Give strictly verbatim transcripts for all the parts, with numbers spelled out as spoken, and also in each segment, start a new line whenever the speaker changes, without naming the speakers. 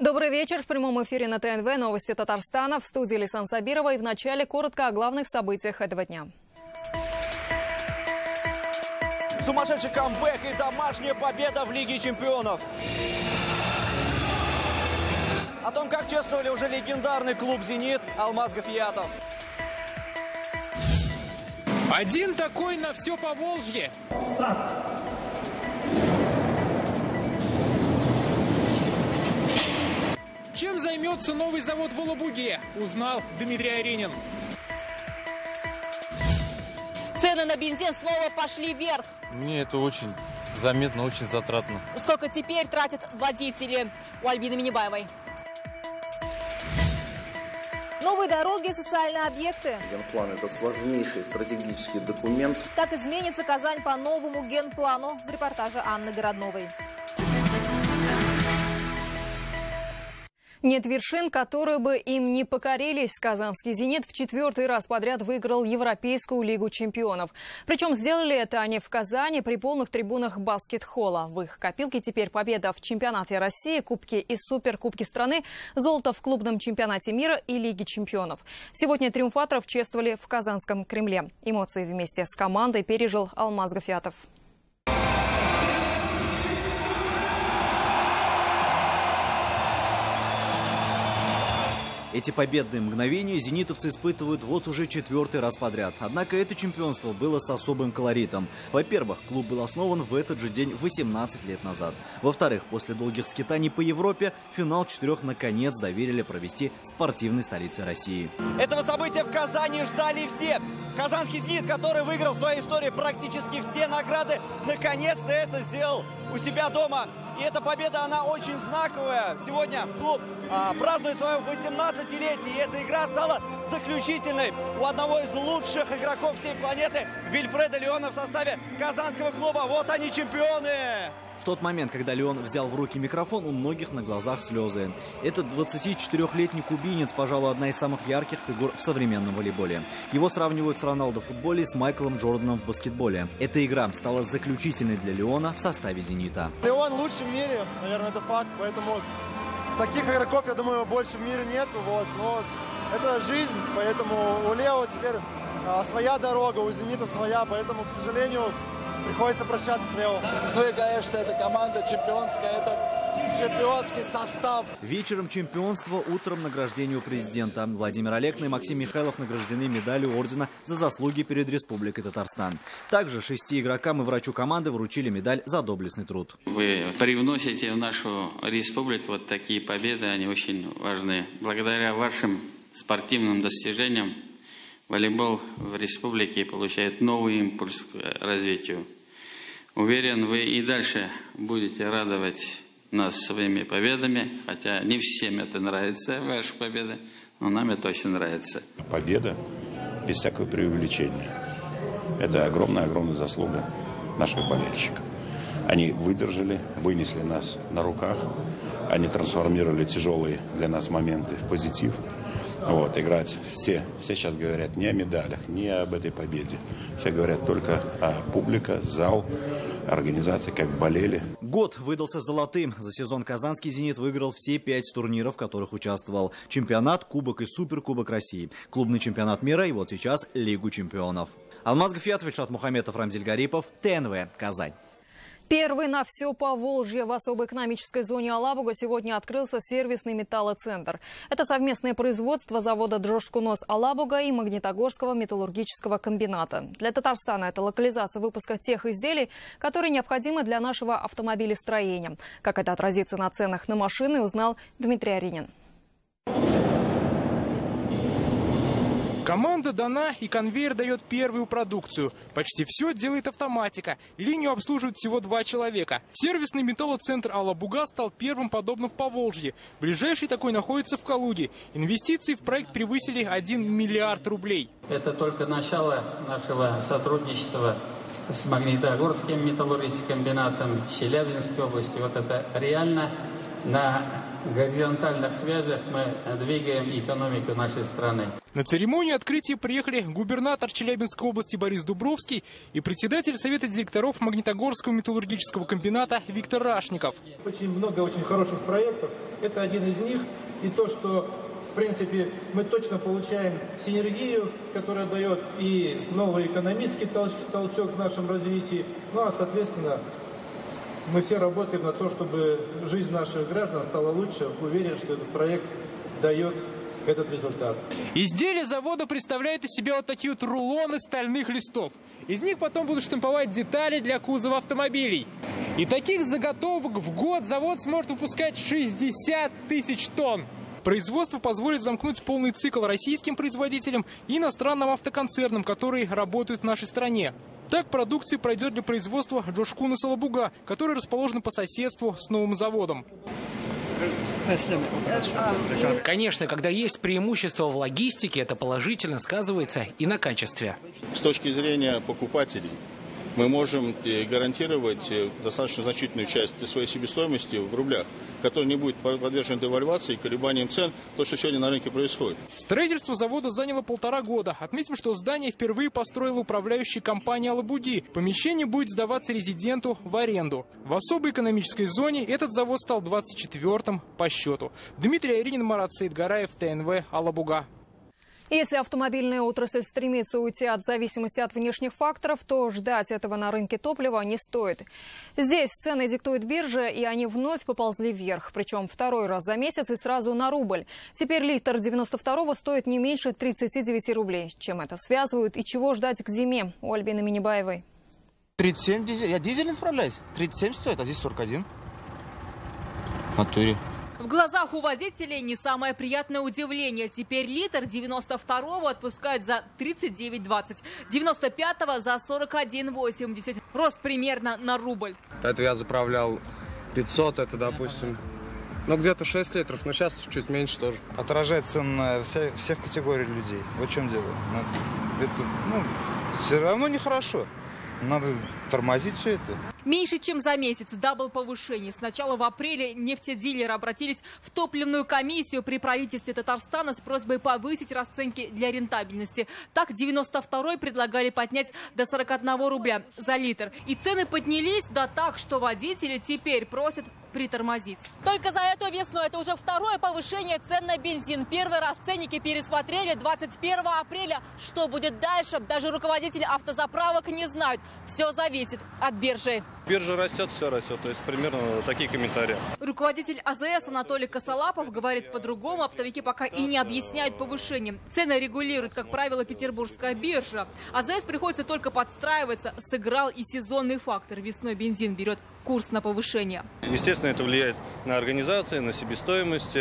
Добрый вечер. В прямом эфире на ТНВ новости Татарстана. В студии Лисан Сабирова. И вначале коротко о главных событиях этого дня.
Сумасшедший камбэк и домашняя победа в Лиге чемпионов. О том, как чествовали уже легендарный клуб «Зенит» Алмаз Гафиятов.
Один такой на все Поволжье.
Старт.
Чем займется новый завод в Улан-Удэ, узнал Дмитрий Аренин.
Цены на бензин снова пошли вверх.
Мне это очень заметно, очень затратно.
Сколько теперь тратят водители? У Альбины Минибаевой.
Новые дороги и социальные объекты.
Генплан – это сложнейший стратегический документ.
Как изменится Казань по новому генплану? В репортаже Анны Городновой.
Нет вершин, которые бы им не покорились. Казанский «Зенит» в четвертый раз подряд выиграл Европейскую лигу чемпионов. Причем сделали это они в Казани при полных трибунах баскет-холла. В их копилке теперь победа в чемпионате России, Кубке и Суперкубке страны, золото в клубном чемпионате мира и Лиге чемпионов. Сегодня триумфаторов чествовали в Казанском Кремле. Эмоции вместе с командой пережил Алмаз Гафиятов.
Эти победные мгновения зенитовцы испытывают вот уже четвертый раз подряд. Однако это чемпионство было с особым колоритом. Во-первых, клуб был основан в этот же день восемнадцать лет назад. Во-вторых, после долгих скитаний по Европе, финал четырех наконец доверили провести спортивной столице России.
Этого события в Казани ждали все. Казанский «Зенит», который выиграл в своей истории практически все награды, наконец-то это сделал у себя дома. И эта победа, она очень знаковая. Сегодня клуб а, празднует свое восемнадцатилетие. И эта игра стала заключительной у одного из лучших игроков всей планеты, Вильфреда Леона, в составе казанского клуба. Вот они, чемпионы!
В тот момент, когда Леон взял в руки микрофон, у многих на глазах слезы. Этот двадцатичетырёхлетний кубинец, пожалуй, одна из самых ярких фигур в современном волейболе. Его сравнивают с Роналдо в футболе и с Майклом Джорданом в баскетболе. Эта игра стала заключительной для Леона в составе «Зенита».
Леон лучший в мире, наверное, это факт. Поэтому таких игроков, я думаю, больше в мире нет. Вот. Но это жизнь, поэтому у Лео теперь а, своя дорога, у «Зенита» своя. Поэтому, к сожалению, приходится прощаться с Лео.
Ну и, конечно, эта команда чемпионская, это чемпионский состав.
Вечером чемпионства, утром награждение у президента. Владимир Олекна и Максим Михайлов награждены медалью ордена за заслуги перед Республикой Татарстан. Также шести игрокам и врачу команды вручили медаль за доблестный труд.
Вы привносите в нашу республику вот такие победы, они очень важны. Благодаря вашим спортивным достижениям волейбол в республике получает новый импульс к развитию. Уверен, вы и дальше будете радовать нас своими победами, хотя не всем это нравится, ваши победы, но нам это очень нравится.
Победа без всякого преувеличения. Это огромная-огромная заслуга наших болельщиков. Они выдержали, вынесли нас на руках, они трансформировали тяжелые для нас моменты в позитив. Вот, играть все, все сейчас говорят не о медалях, не об этой победе. Все говорят только о публике, зал, организации, как болели.
Год выдался золотым. За сезон казанский «Зенит» выиграл все пять турниров, в которых участвовал. Чемпионат, Кубок и Суперкубок России. Клубный чемпионат мира и вот сейчас Лигу чемпионов. Алмаз Гафиятов, Ильшат Мухаметов, Рамзиль Гарипов, ТНВ, Казань.
Первый на все Поволжье в особой экономической зоне Алабуга сегодня открылся сервисный металлоцентр. Это совместное производство завода «Джошкунос Алабуга» и Магнитогорского металлургического комбината. Для Татарстана это локализация выпуска тех изделий, которые необходимы для нашего автомобилестроения. Как это отразится на ценах на машины, узнал Дмитрий Аренин.
Команда дана, и конвейер дает первую продукцию. Почти все делает автоматика. Линию обслуживают всего два человека. Сервисный металлоцентр Алабуга стал первым подобным в Поволжье. Ближайший такой находится в Калуге. Инвестиции в проект превысили один миллиард рублей.
Это только начало нашего сотрудничества с Магнитогорским металлургическим комбинатом Челябинской области. Вот это реально на горизонтальных связях мы двигаем экономику нашей страны.
На церемонию открытия приехали губернатор Челябинской области Борис Дубровский и председатель Совета директоров Магнитогорского металлургического комбината Виктор Рашников.
Очень много очень хороших проектов. Это один из них. И то, что, в принципе, мы точно получаем синергию, которая дает и новый экономический толчок в нашем развитии. Ну а, соответственно, мы все работаем на то, чтобы жизнь наших граждан стала лучше. Уверен, что этот проект дает этот результат.
Изделия завода представляют из себя вот такие вот рулоны стальных листов. Из них потом будут штамповать детали для кузова автомобилей. И таких заготовок в год завод сможет выпускать шестьдесят тысяч тонн. Производство позволит замкнуть полный цикл российским производителям и иностранным автоконцернам, которые работают в нашей стране. Так продукция пройдет для производства Джошкуна Салабуга, который расположен по соседству с новым заводом.
Конечно, когда есть преимущество в логистике, это положительно сказывается и на качестве.
С точки зрения покупателей, мы можем гарантировать достаточно значительную часть своей себестоимости в рублях, который не будет подвержен девальвации и колебаниям цен, то, что сегодня на рынке происходит.
Строительство завода заняло полтора года. Отметим, что здание впервые построила управляющая компания «Алабуги». Помещение будет сдаваться резиденту в аренду. В особой экономической зоне этот завод стал двадцать четвёртым по счету. Дмитрий Айринин, Марат Саидгараев, ТНВ, Алабуга.
Если автомобильная отрасль стремится уйти от зависимости от внешних факторов, то ждать этого на рынке топлива не стоит. Здесь цены диктует биржа, и они вновь поползли вверх. Причем второй раз за месяц и сразу на рубль. Теперь литр девяносто второго стоит не меньше тридцати девяти рублей. Чем это связывают и чего ждать к зиме? У Альбины Минибаевой.
тридцать семь дизель. Я дизель не справляюсь. тридцать семь стоит, а здесь сорок один. В натуре.
В глазах у водителей не самое приятное удивление. Теперь литр девяносто второго отпускают за тридцать девять двадцать, девяносто пятого за сорок один восемьдесят. Рост примерно на рубль.
Это я заправлял пятьсот, это, допустим, ну где-то шесть литров, но сейчас чуть меньше тоже.
Отражает цены на вся, всех категорий людей. Вот в чем дело. Это, ну, все равно нехорошо. Надо тормозить все это.
Меньше чем за месяц дабл повышение. Сначала в апреле нефтедилеры обратились в топливную комиссию при правительстве Татарстана с просьбой повысить расценки для рентабельности. Так девяносто второй предлагали поднять до сорока одного рубля за литр. И цены поднялись, да так, что водители теперь просят притормозить. Только за эту весну это уже второе повышение цен на бензин. Первый раз ценники пересмотрели двадцать первого апреля. Что будет дальше, даже руководители автозаправок не знают. Все зависит от биржи.
Биржа растет, все растет. То есть примерно такие комментарии.
Руководитель АЗС Анатолий Косолапов говорит по-другому. Оптовики пока и не объясняют повышение. Цены регулирует, как правило, петербургская биржа. АЗС приходится только подстраиваться. Сыграл и сезонный фактор. Весной бензин берет курс на повышение.
Естественно, это влияет на организации, на себестоимость.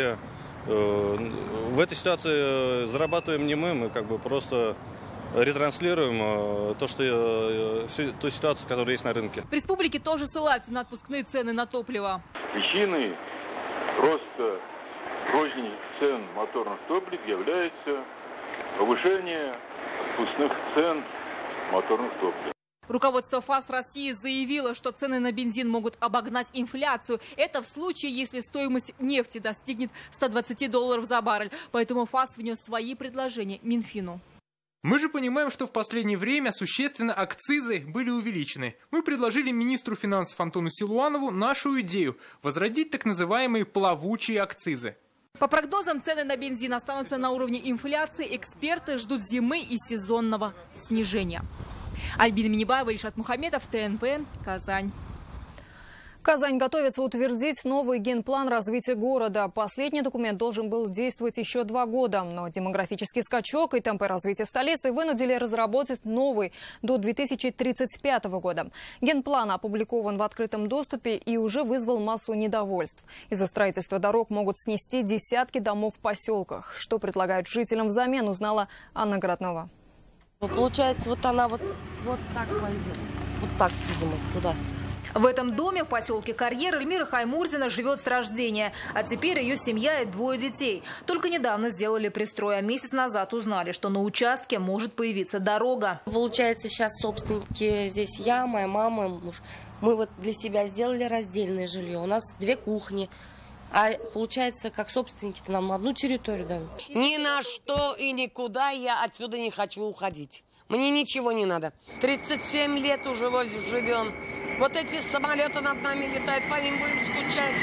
В этой ситуации зарабатываем не мы, мы как бы просто ретранслируем то, что, всю ту ситуацию, которая есть на рынке.
В республике тоже ссылаются на отпускные цены на топливо.
Причиной роста розничных цен моторных топлив является повышение отпускных цен моторных топлив.
Руководство ФАС России заявило, что цены на бензин могут обогнать инфляцию. Это в случае, если стоимость нефти достигнет ста двадцати долларов за баррель. Поэтому ФАС внес свои предложения Минфину.
Мы же понимаем, что в последнее время существенно акцизы были увеличены. Мы предложили министру финансов Антону Силуанову нашу идею – возродить так называемые плавучие акцизы.
По прогнозам, цены на бензин останутся на уровне инфляции. Эксперты ждут зимы и сезонного снижения. Альбина Минибаева, Ильшат Мухаметов, ТНВ, Казань.
Казань готовится утвердить новый генплан развития города. Последний документ должен был действовать еще два года. Но демографический скачок и темпы развития столицы вынудили разработать новый до две тысячи тридцать пятого года. Генплан опубликован в открытом доступе и уже вызвал массу недовольств. Из-за строительства дорог могут снести десятки домов в поселках. Что предлагают жителям взамен, узнала Анна Городнова.
Получается, вот она вот, вот так пойдет. Вот так, видимо, туда.
В этом доме в поселке Карьер Эльмира Хаймурзина живет с рождения. А теперь ее семья и двое детей. Только недавно сделали пристрой, а месяц назад узнали, что на участке может появиться дорога.
Получается, сейчас собственники здесь я, моя мама, муж. Мы вот для себя сделали раздельное жилье. У нас две кухни, А получается, как собственники-то нам одну территорию дают.
Ни на что и никуда я отсюда не хочу уходить. Мне ничего не надо. тридцать семь лет уже возле живем. Вот эти самолеты над нами летают, по ним будем скучать.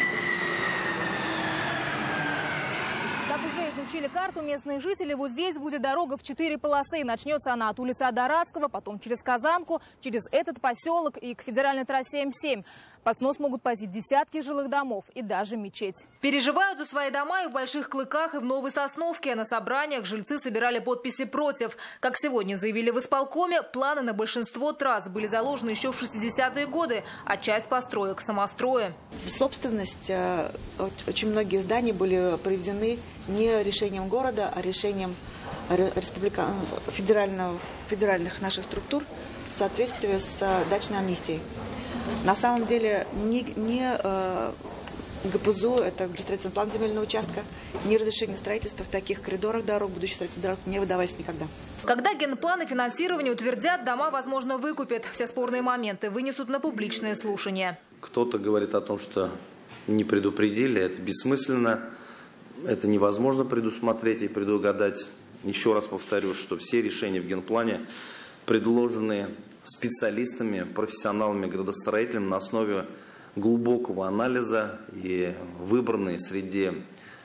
Как уже изучили карту местные жители, вот здесь будет дорога в четыре полосы. Начнется она от улицы Адарадского, потом через Казанку, через этот поселок и к федеральной трассе М семь. Под снос могут пойти десятки жилых домов и даже мечеть. Переживают за свои дома и в Больших Клыках, и в Новой Сосновке. На собраниях жильцы собирали подписи против. Как сегодня заявили в исполкоме, планы на большинство трасс были заложены еще в шестидесятые годы, а часть построек – самостроя.
Собственность, очень многие здания были приведены не решением города, а решением республика... федерального... федеральных наших структур в соответствии с дачной амнистией. На самом деле ни, ни э, ГПЗУ, это градостроительный план земельного участка, ни разрешение строительства в таких коридорах дорог, будущих строительных дорог не выдавались никогда.
Когда генпланы финансирования утвердят, дома, возможно, выкупят. Все спорные моменты вынесут на публичные слушания.
Кто-то говорит о том, что не предупредили, это бессмысленно, это невозможно предусмотреть и предугадать. Еще раз повторю, что все решения в генплане предложены специалистами, профессионалами, градостроителями на основе глубокого анализа и выбранные среди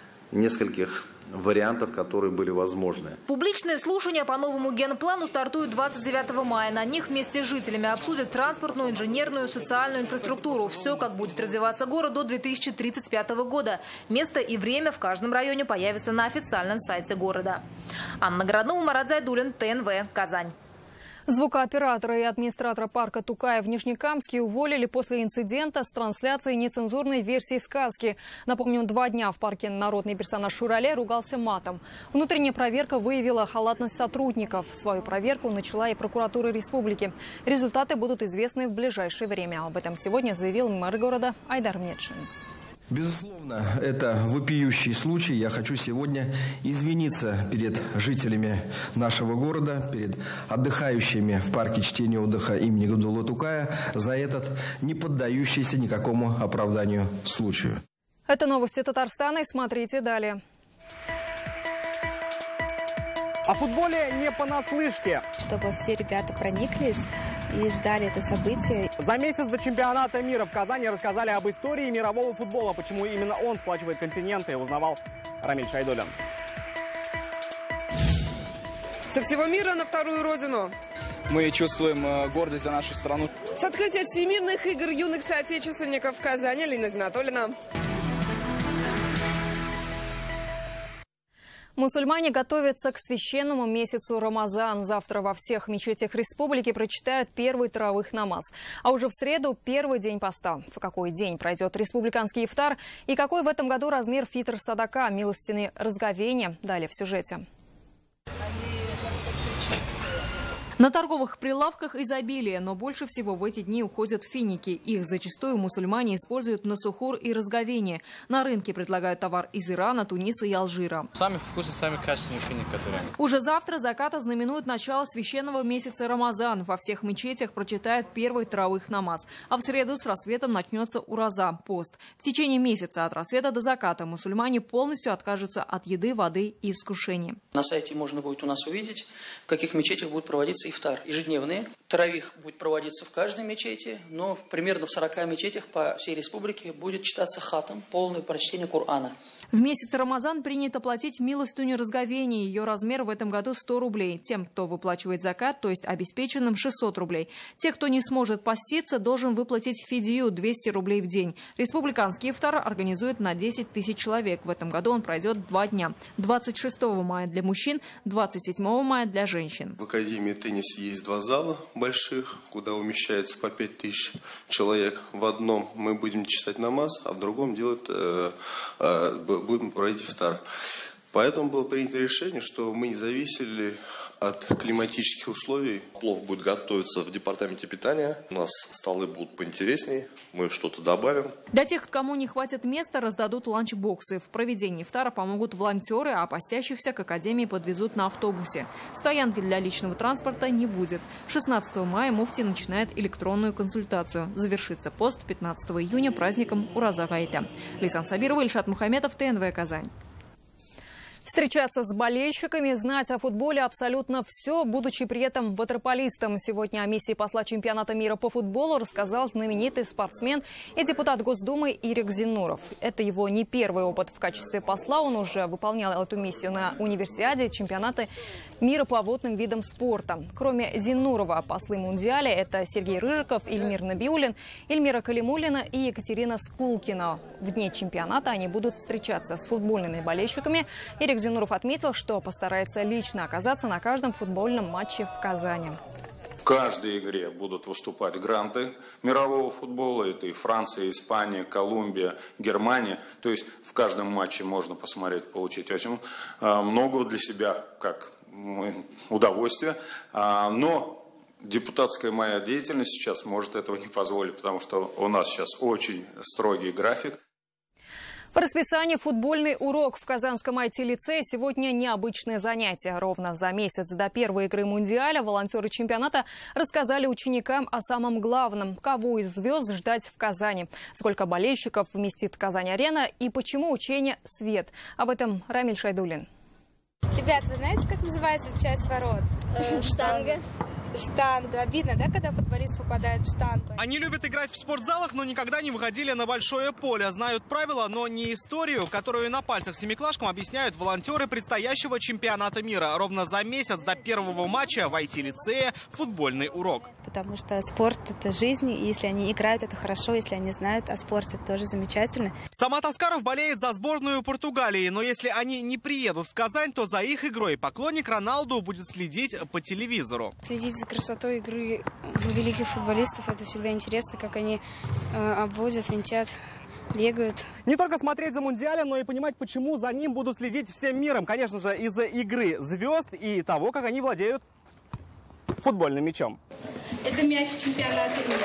нескольких вариантов, которые были возможны.
Публичные слушания по новому генплану стартуют двадцать девятого мая. На них вместе с жителями обсудят транспортную, инженерную, социальную инфраструктуру. Все, как будет развиваться город до две тысячи тридцать пятого года. Место и время в каждом районе появится на официальном сайте города. Анна Городнова, Марат Зайдуллин, ТНВ, Казань.
Звукооператора и администратора парка Тукая в Нижнекамске уволили после инцидента с трансляцией нецензурной версии сказки. Напомним, два дня в парке народный персонаж Шурале ругался матом. Внутренняя проверка выявила халатность сотрудников. Свою проверку начала и прокуратура республики. Результаты будут известны в ближайшее время. Об этом сегодня заявил мэр города Айдар Метшин.
Безусловно, это вопиющий случай. Я хочу сегодня извиниться перед жителями нашего города, перед отдыхающими в парке чтения и отдыха имени Габдуллы Тукая за этот не поддающийся никакому оправданию случаю.
Это новости Татарстана, и смотрите далее.
О футболе не понаслышке.
Чтобы все ребята прониклись и ждали это событие.
За месяц до чемпионата мира в Казани рассказали об истории мирового футбола. Почему именно он сплачивает континенты, узнавал Рамиль Шайдуллин.
Со всего мира на вторую родину.
Мы чувствуем гордость за нашу страну.
С открытия всемирных игр юных соотечественников в Казани Лина Зинатуллина.
Мусульмане готовятся к священному месяцу Рамазан. Завтра во всех мечетях республики прочитают первый таравих намаз. А уже в среду первый день поста. В какой день пройдет республиканский ифтар и какой в этом году размер фитр садака, милостины разговения. Далее в сюжете. На торговых прилавках изобилие, но больше всего в эти дни уходят финики. Их зачастую мусульмане используют на сухур и разговение. На рынке предлагают товар из Ирана, Туниса и Алжира.
Самый вкусный, самый качественный финик, который...
Уже завтра закат ознаменует начало священного месяца Рамазан. Во всех мечетях прочитают первый таравих намаз. А в среду с рассветом начнется ураза, пост. В течение месяца от рассвета до заката мусульмане полностью откажутся от еды, воды и искушений.
На сайте можно будет у нас увидеть, в каких мечетях будет проводиться ифтар. Ежедневные. Таравих будет проводиться в каждой мечети, но примерно в сорока мечетях по всей республике будет читаться хатам, полное прочтение Корана.
В месяц Рамазан принято платить милостыню разговения. Ее размер в этом году сто рублей. Тем, кто выплачивает закат, то есть обеспеченным, шестьсот рублей. Те, кто не сможет поститься, должен выплатить фидию двести рублей в день. Республиканский ифтар организует на десять тысяч человек. В этом году он пройдет два дня. двадцать шестого мая для мужчин, двадцать седьмого мая для женщин.
В Академии тенниса есть два зала больших, куда умещается по пять тысяч человек. В одном мы будем читать намаз, а в другом делать... Э, э, будем проводить ифтар. Поэтому было принято решение, что мы не зависели от климатических условий.
Плов будет готовиться в департаменте питания. У нас столы будут поинтереснее, мы что-то добавим.
Для тех, кому не хватит места, раздадут ланчбоксы. В проведении ифтара помогут волонтеры, а постящихся к академии подвезут на автобусе. Стоянки для личного транспорта не будет. шестнадцатого мая муфти начинает электронную консультацию. Завершится пост пятнадцатого июня праздником Ураза Гайта. Лейсан Сабирова, Ильшат Мухаметов, ТНВ Казань.
Встречаться с болельщиками, знать о футболе абсолютно все, будучи при этом ватерполистом. Сегодня о миссии посла чемпионата мира по футболу рассказал знаменитый спортсмен и депутат Госдумы Ирик Зиннуров. Это его не первый опыт в качестве посла. Он уже выполнял эту миссию на универсиаде, чемпионаты мира по водным видам спорта. Кроме Зиннурова, послы Мундиаля – это Сергей Рыжиков, Ильмир Набиуллин, Эльмира Калимуллина и Екатерина Скулкина. В дни чемпионата они будут встречаться с футбольными болельщиками. Ирик Зиннуров отметил, что постарается лично оказаться на каждом футбольном матче в Казани.
В каждой игре будут выступать гранты мирового футбола. Это и Франция, Испания, Колумбия, Германия. То есть в каждом матче можно посмотреть, получить очень много для себя как удовольствия. Но депутатская моя деятельность сейчас может этого не позволить, потому что у нас сейчас очень строгий график.
В расписании футбольный урок в Казанском ай ти-лицее. Сегодня необычное занятие. Ровно за месяц до первой игры Мундиаля волонтеры чемпионата рассказали ученикам о самом главном. Кого из звезд ждать в Казани, сколько болельщиков вместит Казань-арена и почему учение «Свет». Об этом Рамиль Шайдуллин.
Ребят, вы знаете, как называется часть ворот? Э, штанга. Штанга. Обидно, да, когда футболист попадает в штангу?
Они любят играть в спортзалах, но никогда не выходили на большое поле. Знают правила, но не историю, которую на пальцах семиклашкам объясняют волонтеры предстоящего чемпионата мира. Ровно за месяц до первого матча в ай ти-лицее футбольный урок.
Потому что спорт – это жизнь, и если они играют, это хорошо, если они знают о спорте, это тоже замечательно.
Самат Аскаров болеет за сборную Португалии, но если они не приедут в Казань, то за их игрой поклонник Роналду будет следить по телевизору.
Следить за красотой игры великих футболистов – это всегда интересно, как они э, обводят, винтят, бегают.
Не только смотреть за Мундиалем, но и понимать, почему за ним будут следить всем миром. Конечно же, из-за игры звезд и того, как они владеют футбольным мячом.
Это мяч чемпионата мира.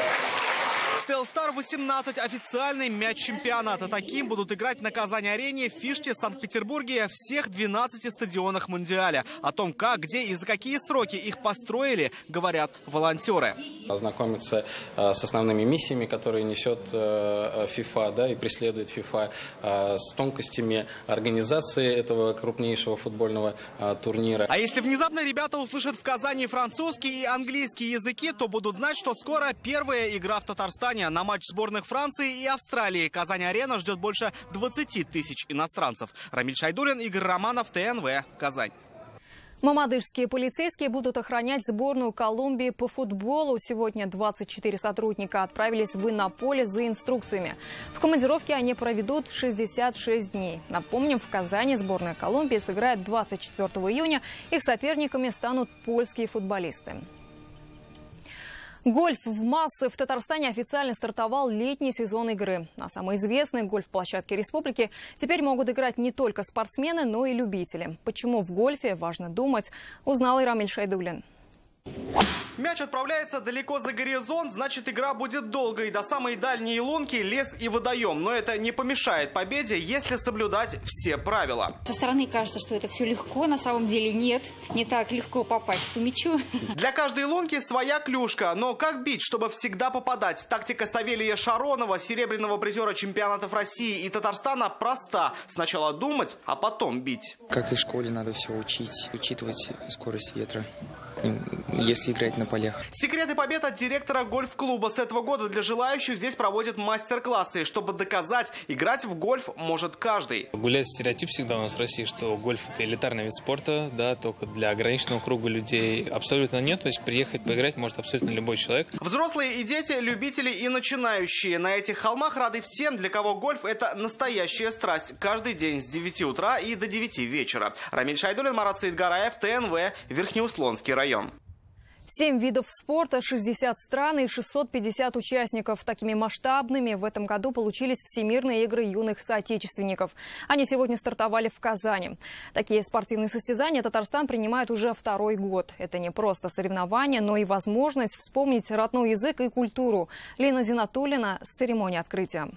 Телстар восемнадцать – официальный мяч чемпионата. Таким будут играть на Казань-арене, в Фиште, Санкт-Петербурге, всех двенадцати стадионах Мундиаля. О том, как, где и за какие сроки их построили, говорят волонтеры.
Ознакомиться э, с основными миссиями, которые несет э, ФИФА, да, и преследует ФИФА, э, с тонкостями организации этого крупнейшего футбольного э, турнира.
А если внезапно ребята услышат в Казани французский и английский языки, то будут знать, что скоро первая игра в Татарстане. На матч сборных Франции и Австралии Казань-арена ждет больше двадцати тысяч иностранцев. Рамиль Шайдуллин, Игорь Романов, ТНВ, Казань.
Мамадышские полицейские будут охранять сборную Колумбии по футболу. Сегодня двадцать четыре сотрудника отправились в Иннополе за инструкциями. В командировке они проведут шестьдесят шесть дней. Напомним, в Казани сборная Колумбии сыграет двадцать четвёртого июня. Их соперниками станут польские футболисты. Гольф в массы. В Татарстане официально стартовал летний сезон игры. На самой известной гольф-площадке республики теперь могут играть не только спортсмены, но и любители. Почему в гольфе важно думать, узнал и Рамиль Шайдуллин.
Мяч отправляется далеко за горизонт, значит, игра будет долгой. До самой дальней лунки лес и водоем. Но это не помешает победе, если соблюдать все правила.
Со стороны кажется, что это все легко. На самом деле нет. Не так легко попасть по мячу.
Для каждой лунки своя клюшка. Но как бить, чтобы всегда попадать? Тактика Савелия Шаронова, серебряного призера чемпионатов России и Татарстана, проста. Сначала думать, а потом бить.
Как и в школе, надо все учить, учитывать скорость ветра, если играть на полях.
Секреты побед от директора гольф-клуба. С этого года для желающих здесь проводят мастер-классы. Чтобы доказать, играть в гольф может каждый.
Гуляет стереотип всегда у нас в России, что гольф – это элитарный вид спорта, да, только для ограниченного круга людей. Абсолютно нет. То есть приехать поиграть может абсолютно любой человек.
Взрослые и дети, любители и начинающие. На этих холмах рады всем, для кого гольф – это настоящая страсть. Каждый день с девяти утра и до девяти вечера. Рамиль Шайдуллин, Марат Саидгараев, ТНВ, Верхнеуслонский район.
Семь видов спорта, шестьдесят стран и шестьсот пятьдесят участников. Такими масштабными в этом году получились Всемирные игры юных соотечественников. Они сегодня стартовали в Казани. Такие спортивные состязания Татарстан принимает уже второй год. Это не просто соревнования, но и возможность вспомнить родной язык и культуру. Лина Зинатуллина с церемонии открытия.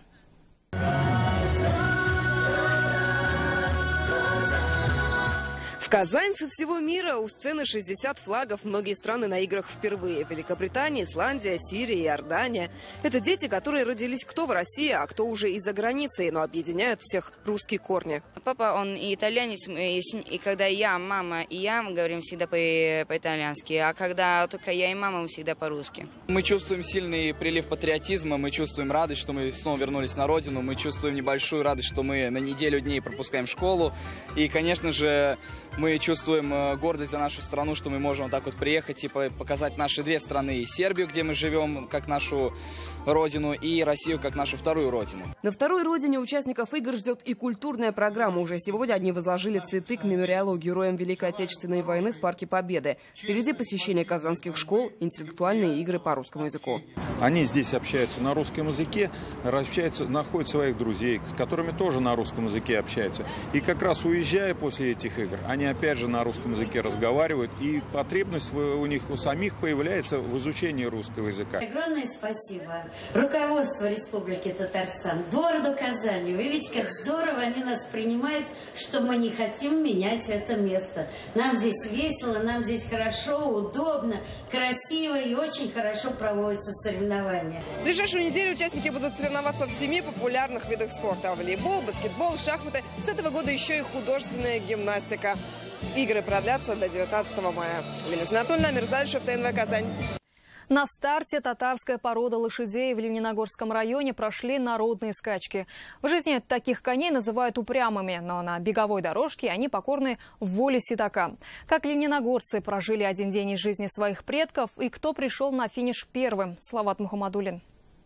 Казань со всего мира. У сцены шестьдесят флагов. Многие страны на играх впервые. Великобритания, Исландия, Сирия, Иордания. Это дети, которые родились кто в России, а кто уже и за границей, но объединяют всех русские корни.
Папа, он и итальянец, и когда я, мама и я, мы говорим всегда по-итальянски, а когда только я и мама, мы всегда по-русски.
Мы чувствуем сильный прилив патриотизма, мы чувствуем радость, что мы снова вернулись на родину, мы чувствуем небольшую радость, что мы на неделю дней пропускаем школу, и, конечно же, мы чувствуем гордость за нашу страну, что мы можем вот так вот приехать и показать наши две страны. И Сербию, где мы живем, как нашу родину, и Россию, как нашу вторую родину.
На второй родине участников игр ждет и культурная программа. Уже сегодня они возложили цветы к мемориалу героям Великой Отечественной войны в Парке Победы. Впереди посещение казанских школ, интеллектуальные игры по русскому языку.
Они здесь общаются на русском языке, общаются, находят своих друзей, с которыми тоже на русском языке общаются. И как раз уезжая после этих игр, они опять же на русском языке разговаривают, и потребность у них у самих появляется в изучении русского языка.
Огромное спасибо руководству Республики Татарстан, городу Казани. Вы видите, как здорово они нас принимают, что мы не хотим менять это место. Нам здесь весело, нам здесь хорошо, удобно, красиво и очень хорошо проводятся соревнования.
В ближайшую неделю участники будут соревноваться в семи популярных видах спорта: волейбол, баскетбол, шахматы. С этого года еще и художественная гимнастика. Игры продлятся до девятнадцатого мая. Лина Зинатуллина, Мирзальшев, ТНВ Казань.
На старте татарская порода лошадей в Лениногорском районе прошли народные скачки. В жизни таких коней называют упрямыми, но на беговой дорожке они покорны воле седока. Как лениногорцы прожили один день из жизни своих предков и кто пришел на финиш первым? Салават Мухаммадуллин.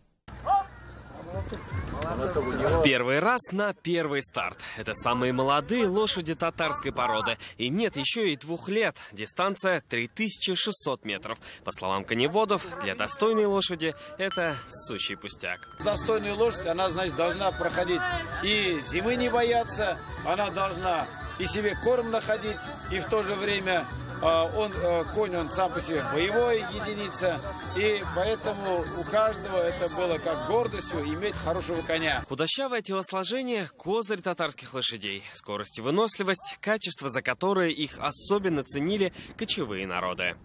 В первый раз на первый старт. Это самые молодые лошади татарской породы. Им нет еще и двух лет. Дистанция три тысячи шестьсот метров. По словам коневодов, для достойной лошади это сущий пустяк.
Достойная лошадь, она, значит, должна проходить и зимы не бояться, она должна и себе корм находить, и в то же время он, конь, он сам по себе боевая единица, и поэтому у каждого это было как гордостью иметь хорошего коня.
Худощавое телосложение – козырь татарских лошадей. Скорость и выносливость – качество, за которое их особенно ценили кочевые народы.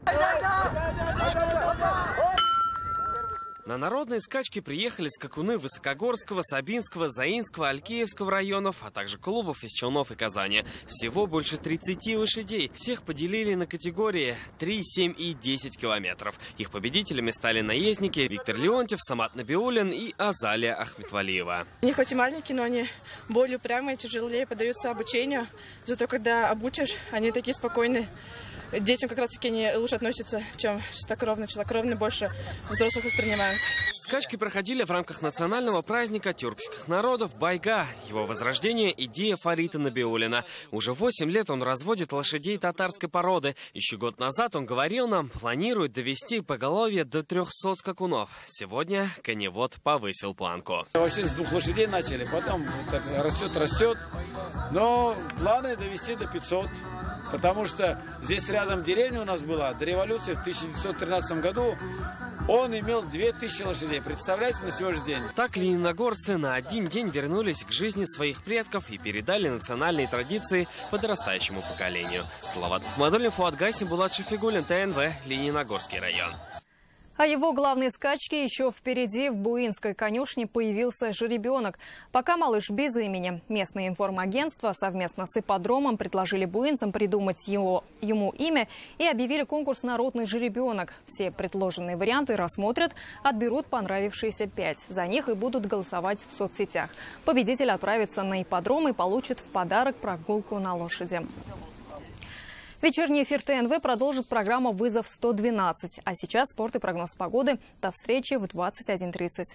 На народные скачки приехали скакуны Высокогорского, Сабинского, Заинского, Алькеевского районов, а также клубов из Челнов и Казани. Всего больше тридцати лошадей. Всех поделили на категории три, семь и десять километров. Их победителями стали наездники Виктор Леонтьев, Самат Набиуллин и Азалия Ахметвалиева.
Они хоть и маленькие, но они более упрямые, тяжелее поддаются обучению. Зато когда обучишь, они такие спокойные. Детям как раз-таки они лучше относятся, чем чистокровные. Чистокровные больше взрослых воспринимают.
Скачки проходили в рамках национального праздника тюркских народов Байга. Его возрождение – идея Фарита Набиуллина. Уже восемь лет он разводит лошадей татарской породы. Еще год назад он говорил нам, планирует довести поголовье до трехсот скакунов. Сегодня коневод повысил планку.
Вообще с двух лошадей начали, потом так растет-растет. Но планы довести до пятисот. Потому что здесь рядом деревня у нас была. До революции в тысяча девятьсот тринадцатом году он имел две тысячи лошадей. Представляете, на сегодняшний день?
Так лениногорцы на один день вернулись к жизни своих предков и передали национальные традиции подрастающему поколению. Салават Мухаммадуллин, Фуад Гайсин, Булат Шафигуллин, ТНВ, Лениногорский район.
А его главные скачки еще впереди. В буинской конюшне появился жеребенок. Пока малыш без имени. Местные информагентства совместно с ипподромом предложили буинцам придумать его, ему имя и объявили конкурс «Народный жеребенок». Все предложенные варианты рассмотрят, отберут понравившиеся пять. За них и будут голосовать в соцсетях. Победитель отправится на ипподром и получит в подарок прогулку на лошади. Вечерний эфир ТНВ продолжит программа «Вызов сто двенадцать». А сейчас спорт и прогноз погоды. До встречи в двадцать один тридцать.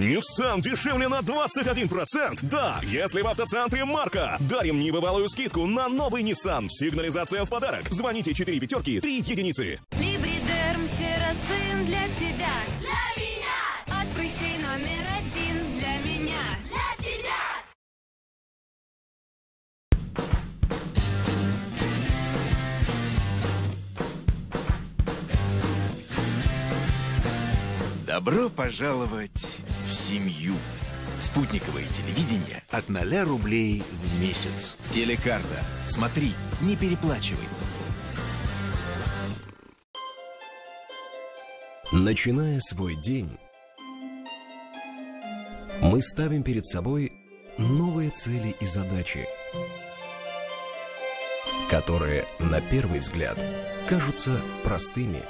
Nissan дешевле на двадцать один процент. Да, если в автоцентре Марка. Дарим небывалую скидку на новый Nissan. Сигнализация в подарок. Звоните четыре пятерки, три единицы.
Либридерм сероцин для тебя. Для меня. От прыщей номер один для меня. Для тебя.
Добро пожаловать в семью. Спутниковое телевидение от ноля рублей в месяц. Телекарта. Смотри, не переплачивай.
Начиная свой день, мы ставим перед собой новые цели и задачи, которые, на первый взгляд, кажутся простыми.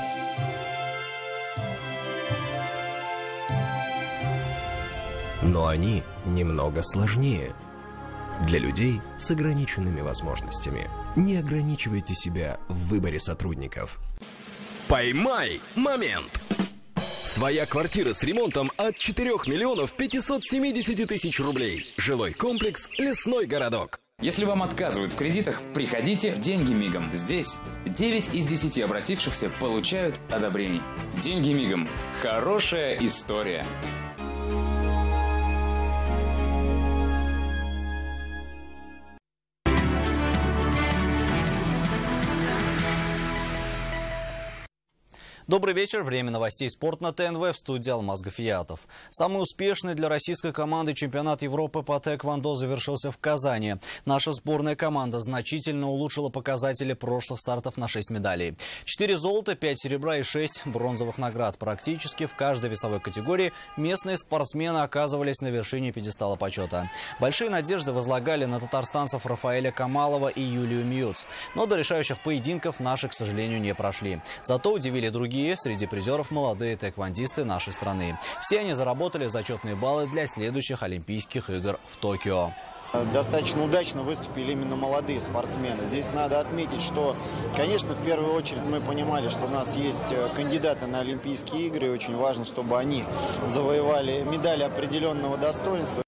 Но они немного сложнее для людей с ограниченными возможностями. Не ограничивайте себя в выборе сотрудников.
Поймай момент! Своя квартира с ремонтом от четырёх миллионов пятисот семидесяти тысяч рублей. Жилой комплекс «Лесной городок».
Если вам отказывают в кредитах, приходите в «Деньги мигом». Здесь девять из десяти обратившихся получают одобрение. «Деньги мигом». Хорошая история.
Добрый вечер. Время новостей «Спорт» на ТНВ, в студии Алмаз Гафиятов. Самый успешный для российской команды чемпионат Европы по тэквондо завершился в Казани. Наша сборная команда значительно улучшила показатели прошлых стартов на шесть медалей. четыре золота, пять серебра и шесть бронзовых наград. Практически в каждой весовой категории местные спортсмены оказывались на вершине пьедестала почета. Большие надежды возлагали на татарстанцев Рафаэля Камалова и Юлию Мьюц. Но до решающих поединков наши, к сожалению, не прошли. Зато удивили другие. Среди призеров молодые тэквондисты нашей страны. Все они заработали зачетные баллы для следующих Олимпийских игр в Токио.
Достаточно удачно выступили именно молодые спортсмены. Здесь надо отметить, что, конечно, в первую очередь мы понимали, что у нас есть кандидаты на Олимпийские игры. И очень важно, чтобы они завоевали медали определенного достоинства.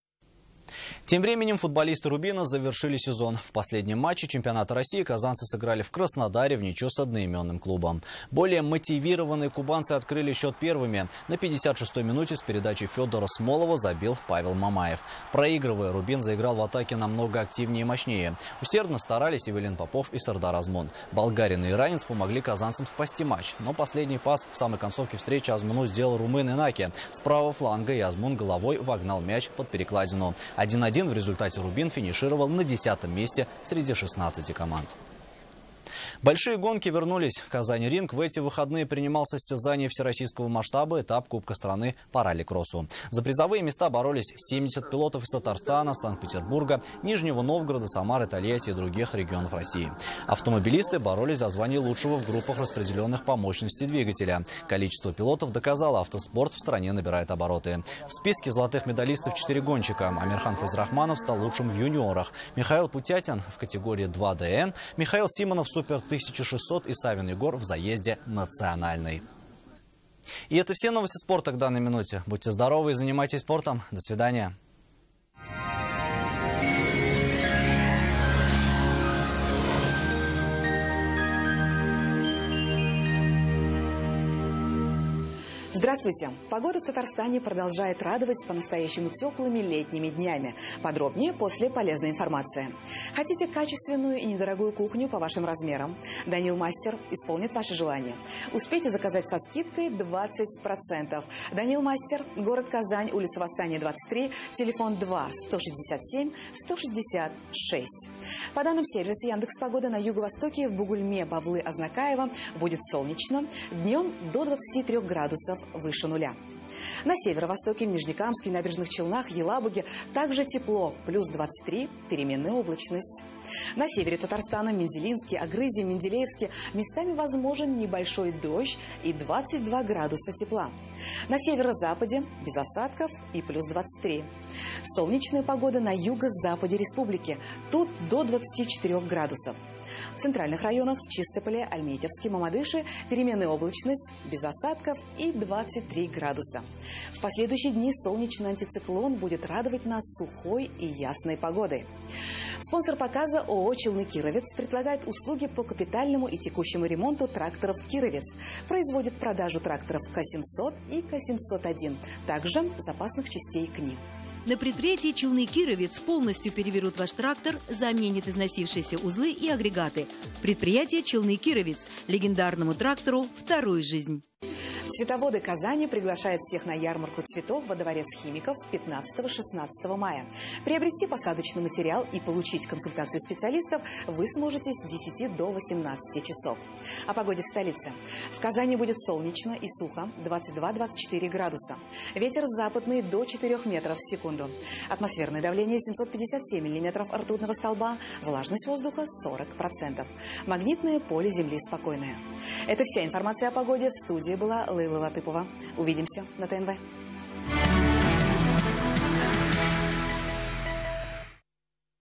Тем временем футболисты «Рубина» завершили сезон. В последнем матче чемпионата России казанцы сыграли в Краснодаре в ничью с одноименным клубом. Более мотивированные кубанцы открыли счет первыми. На пятьдесят шестой минуте с передачи Федора Смолова забил Павел Мамаев. Проигрывая, «Рубин» заиграл в атаке намного активнее и мощнее. Усердно старались Евелин Попов и Сардар Азмун. Болгарин и иранец помогли казанцам спасти матч. Но последний пас в самой концовке встречи Азмуну сделал румын Инаки. С правого фланга и Азмун головой вогнал мяч под перекладину. один-один. В результате «Рубин» финишировал на десятом месте среди шестнадцати команд. Большие гонки вернулись. Казань-Ринг в эти выходные принимал состязание всероссийского масштаба этап Кубка страны по ралли-кроссу. За призовые места боролись семьдесят пилотов из Татарстана, Санкт-Петербурга, Нижнего Новгорода, Самары, Тольятти и других регионов России. Автомобилисты боролись за звание лучшего в группах, распределенных по мощности двигателя. Количество пилотов доказало, автоспорт в стране набирает обороты. В списке золотых медалистов четыре гонщика. Амирхан Файзрахманов стал лучшим в юниорах. Михаил Путятин в категории два дэ эн, Михаил Симонов Супер тысяча шестьсот и Савин Егор в заезде национальный. И это все новости спорта к данной минуте. Будьте здоровы и занимайтесь спортом. До свидания.
Здравствуйте! Погода в Татарстане продолжает радовать по-настоящему теплыми летними днями. Подробнее после полезной информации. Хотите качественную и недорогую кухню по вашим размерам? Данил Мастер исполнит ваше желание. Успейте заказать со скидкой двадцать процентов. Данил Мастер, город Казань, улица Восстания, двадцать три, телефон два сто шестьдесят семь сто шестьдесят шесть. По данным сервиса Яндекс.Погода, на юго-востоке в Бугульме, Бавлы, Азнакаево будет солнечно. Днем до двадцати трёх градусов выше нуля. На северо-востоке, в Нижнекамске, Набережных Челнах, Елабуге также тепло, плюс двадцать три, переменная облачность. На севере Татарстана, Менделинске, Агрызе, Менделеевске местами возможен небольшой дождь и двадцать два градуса тепла. На северо-западе без осадков и плюс двадцать три. Солнечная погода на юго-западе республики. Тут до двадцати четырёх градусов. В центральных районах в Чистополе, Альметьевске, Мамадыше переменная облачность, без осадков и двадцать три градуса. В последующие дни солнечный антициклон будет радовать нас сухой и ясной погодой. Спонсор показа ООО «Челны Кировец» предлагает услуги по капитальному и текущему ремонту тракторов «Кировец». Производит продажу тракторов К семьсот и К семьсот один, также запасных частей к ним.
На предприятии «Челны Кировец» полностью переберут ваш трактор, заменят износившиеся узлы и агрегаты. Предприятие «Челны Кировец» легендарному трактору вторую жизнь.
Цветоводы Казани приглашают всех на ярмарку цветов во дворец химиков пятнадцатого-шестнадцатого мая. Приобрести посадочный материал и получить консультацию специалистов вы сможете с десяти до восемнадцати часов. О погоде в столице. В Казани будет солнечно и сухо, двадцать два — двадцать четыре градуса. Ветер западный до четырёх метров в секунду. Атмосферное давление семьсот пятьдесят семь миллиметров ртутного столба, влажность воздуха сорок процентов. Магнитное поле Земли спокойное. Это вся информация о погоде. В студии была Лейла Латыпова. Увидимся на ТНВ.